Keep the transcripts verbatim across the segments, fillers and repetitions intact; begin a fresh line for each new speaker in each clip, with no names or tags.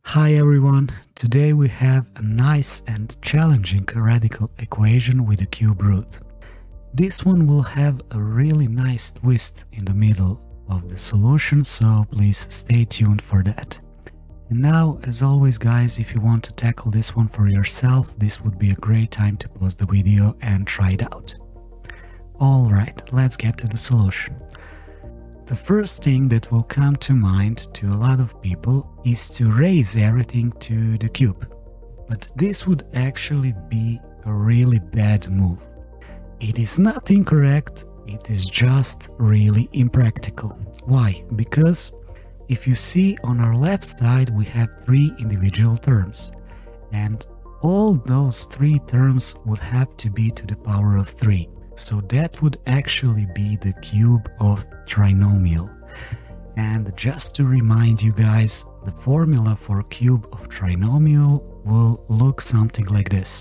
Hi everyone, today we have a nice and challenging radical equation with a cube root. This one will have a really nice twist in the middle of the solution, so please stay tuned for that. And now, as always guys, if you want to tackle this one for yourself, this would be a great time to pause the video and try it out. Alright, let's get to the solution. The first thing that will come to mind to a lot of people is to raise everything to the cube. But this would actually be a really bad move. It is not incorrect, it is just really impractical. Why? Because if you see on our left side we have three individual terms. And all those three terms would have to be to the power of three. So that would actually be the cube of trinomial. And just to remind you guys, the formula for cube of trinomial will look something like this.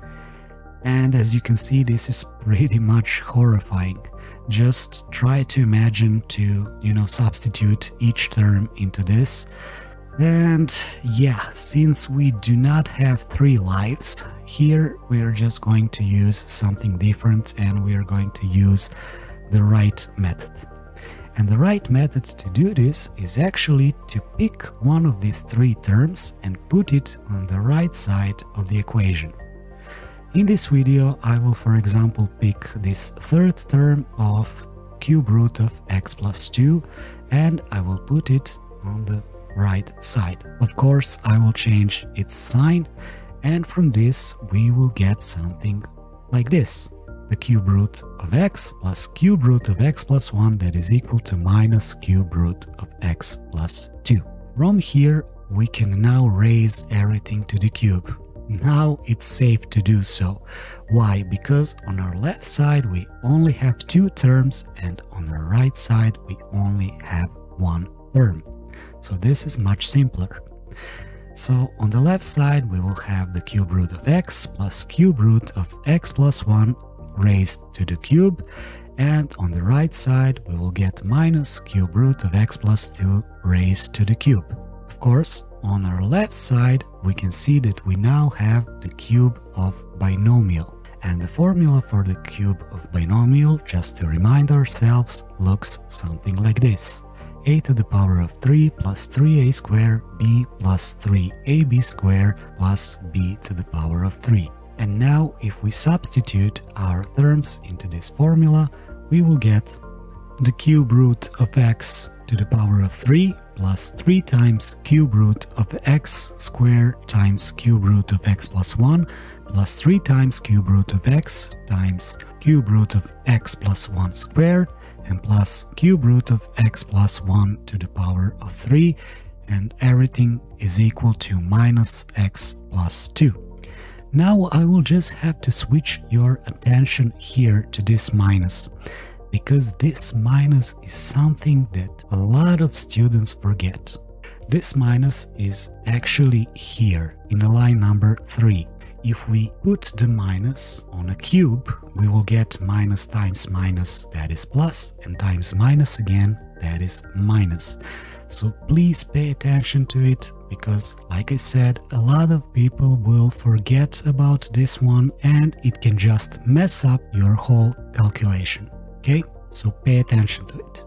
And as you can see, this is pretty much horrifying. Just try to imagine to, you know, substitute each term into this. And yeah, since we do not have three lives, here we are just going to use something different and we are going to use the right method. And the right method to do this is actually to pick one of these three terms and put it on the right side of the equation. In this video, I will, for example, pick this third term of cube root of x plus two and I will put it on the right side. Of course, I will change its sign, and from this we will get something like this. The cube root of x plus cube root of x plus one, that is equal to minus cube root of x plus two. From here we can now raise everything to the cube. Now it's safe to do so. Why? Because on our left side we only have two terms and on the right side we only have one term. So this is much simpler. So on the left side we will have the cube root of x plus cube root of x plus one raised to the cube, and on the right side we will get minus cube root of x plus two raised to the cube. Of course, on our left side we can see that we now have the cube of binomial, and the formula for the cube of binomial, just to remind ourselves, looks something like this: a to the power of three plus three a squared b plus three a b squared plus b to the power of three. And now if we substitute our terms into this formula, we will get the cube root of x to the power of three plus three times cube root of x squared times cube root of x plus one plus three times cube root of x times cube root of x plus one squared and plus cube root of x plus one to the power of three, and everything is equal to minus x plus two. Now I will just have to switch your attention here to this minus, because this minus is something that a lot of students forget. This minus is actually here in the line number three. If we put the minus on a cube, we will get minus times minus, that is plus, and times minus again, that is minus. So please pay attention to it, because like I said, a lot of people will forget about this one and it can just mess up your whole calculation. Okay, so pay attention to it.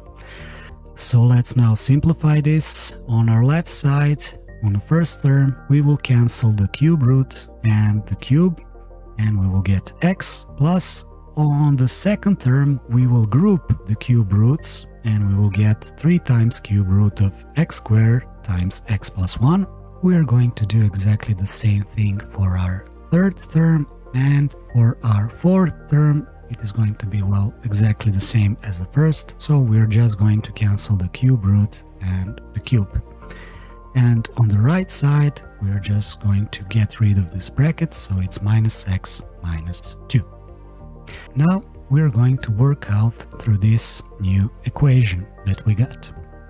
So let's now simplify this. On our left side, on the first term, we will cancel the cube root and the cube, and we will get x plus. On the second term, we will group the cube roots, and we will get three times cube root of x squared times x plus one. We are going to do exactly the same thing for our third term, and for our fourth term, it is going to be, well, exactly the same as the first, so we're just going to cancel the cube root and the cube. And on the right side, we're just going to get rid of this bracket, so it's minus x minus two. Now we're going to work out through this new equation that we got.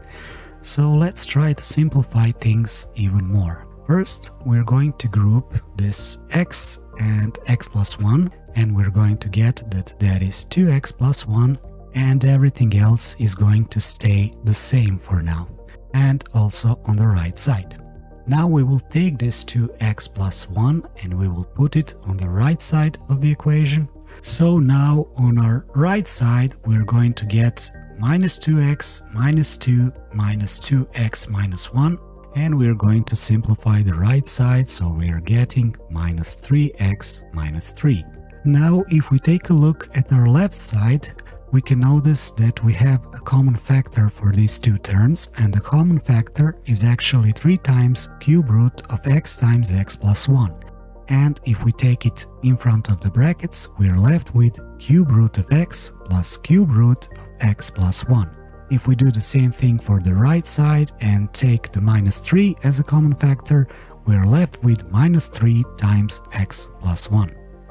So let's try to simplify things even more. First, we're going to group this x and x plus one, and we're going to get that that is two x plus one, and everything else is going to stay the same for now. And also on the right side. Now we will take this two x plus one and we will put it on the right side of the equation. So now on our right side we're going to get minus two x minus two minus two x minus one, and we're going to simplify the right side, so we're getting minus three x minus three. Now if we take a look at our left side, we can notice that we have a common factor for these two terms, and the common factor is actually three times cube root of x times x plus one. And if we take it in front of the brackets, we're left with cube root of x plus cube root of x plus one. If we do the same thing for the right side and take the minus three as a common factor, we're left with minus three times x plus one.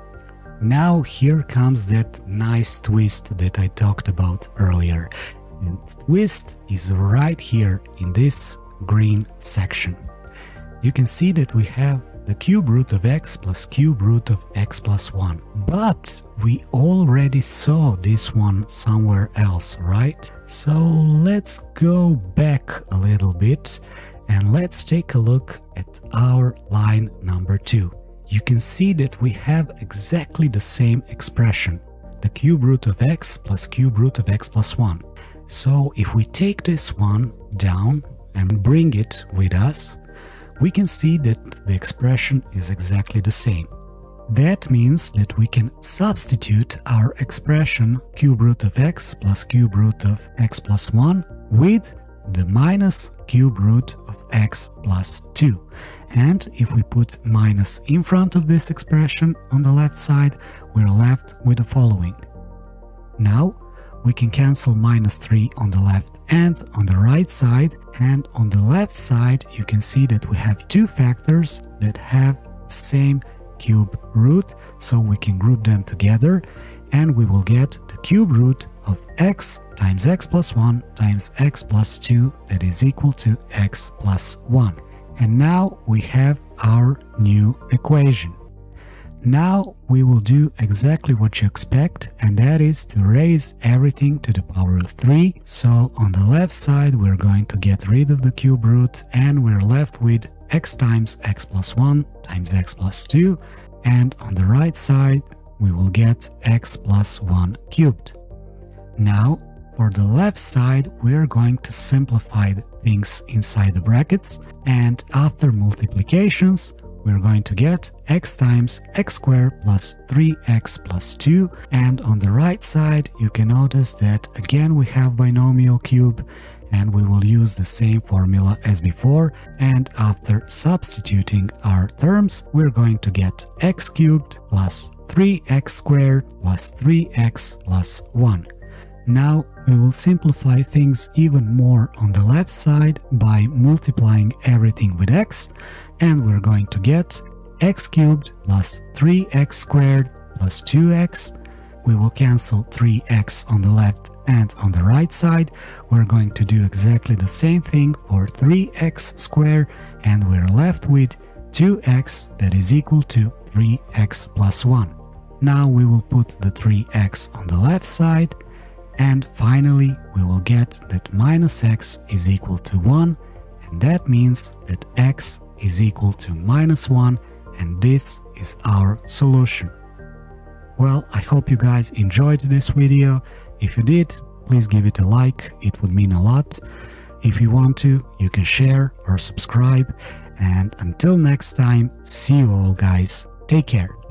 Now here comes that nice twist that I talked about earlier. And the twist is right here in this green section. You can see that we have the cube root of x plus cube root of x plus one. But we already saw this one somewhere else, right? So let's go back a little bit and let's take a look at our line number two. You can see that we have exactly the same expression, the cube root of x plus cube root of x plus one. So if we take this one down and bring it with us, we can see that the expression is exactly the same. That means that we can substitute our expression cube root of x plus cube root of x plus one with the minus cube root of x plus two. And if we put minus in front of this expression on the left side, we're left with the following. Now we can cancel minus three on the left and on the right side, and on the left side you can see that we have two factors that have the same cube root, so we can group them together and we will get the cube root of x times x plus one times x plus two, that is equal to x plus one. And now we have our new equation. Now we will do exactly what you expect, and that is to raise everything to the power of three. So on the left side we're going to get rid of the cube root and we're left with x times x plus one times x plus two, and on the right side we will get x plus one cubed. Now for the left side we're going to simplify the things inside the brackets, and after multiplications we're going to get x times x squared plus three x plus two, and on the right side you can notice that again we have binomial cube and we will use the same formula as before, and after substituting our terms we're going to get x cubed plus three x squared plus three x plus one. Now we will simplify things even more on the left side by multiplying everything with x, and we're going to get x cubed plus three x squared plus two x. We will cancel three x on the left and on the right side. We're going to do exactly the same thing for three x squared, and we're left with two x, that is equal to three x plus one. Now we will put the three x on the left side, and finally we will get that minus x is equal to one, and that means that x is equal to minus one, and this is our solution. Well, I hope you guys enjoyed this video. If you did, please give it a like, it would mean a lot. If you want to, you can share or subscribe, and until next time, see you all guys, take care.